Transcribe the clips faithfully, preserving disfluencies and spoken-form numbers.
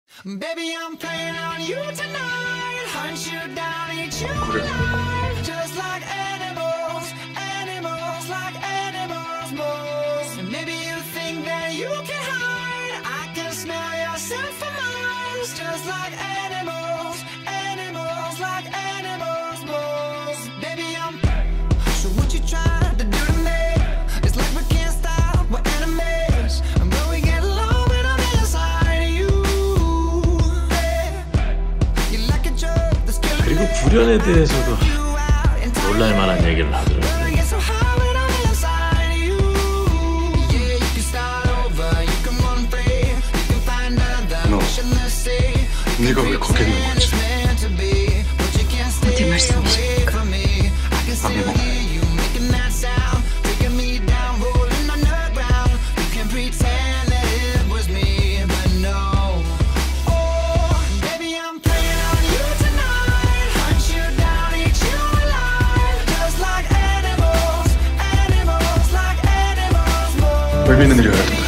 Baby, I'm playing on you tonight. Hunt you down, eat you alive. Just like animals, animals, like animals, moles. And maybe you think that you can hide. I can smell yourself for miles. Just like animals, animals, like animals, moles. Baby, I'm. So what you trying to do to me? It's like we can't stop, we're enemies. And when we get low, when I'm inside you. 그리고 불연에 대해서도 놀랄 만한 얘기를 하더라고요. 너, 네가 왜 거기 있는 거지? 어디 말씀이십니까? 아미모. 왜 믿는 일이어야 된다.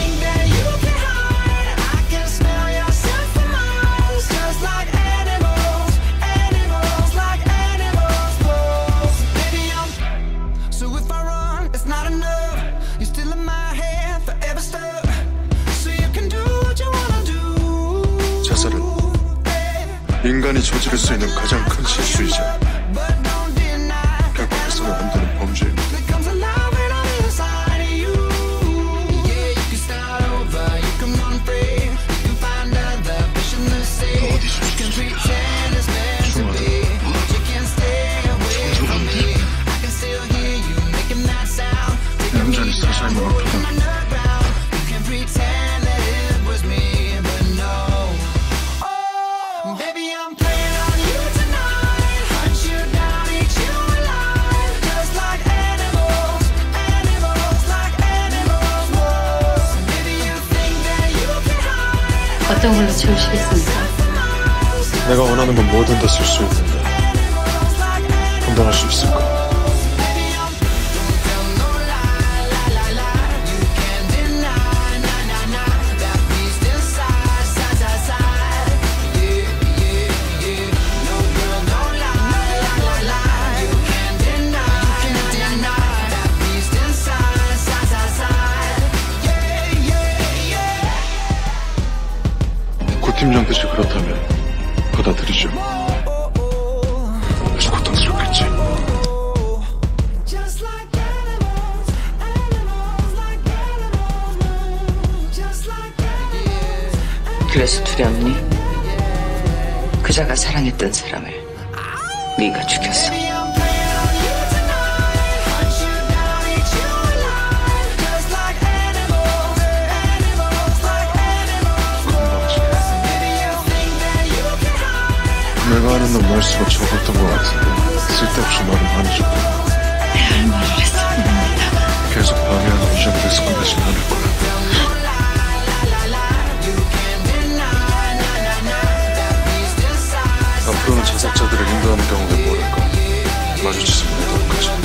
자살은 인간이 저지를 수 있는 가장 큰 실수이자 결코 해서는 안 되는 범죄입니다. 남자는 사실만 아프다. 어떤 걸로 채우시겠습니까? 내가 원하는 건 뭐든 다 쓸 수 있는데 감당할 수 있을까? 팀장 뜻이 그렇다면 받아들이죠. 아주 고통스럽겠지. 그래서 두렵니? 그자가 사랑했던 사람을 네가 죽였어. 내가 아는 넌 말수가 적었던 것 같은데 쓸데없이 말을 많이 줬고 내 할 말을 했습니다. 계속 방해하는 이 정도에서 끝내진 않을 거야. 앞으로는 자살자들을 인도하는 경우가 뭐랄까 마주치지 못하도록 하자.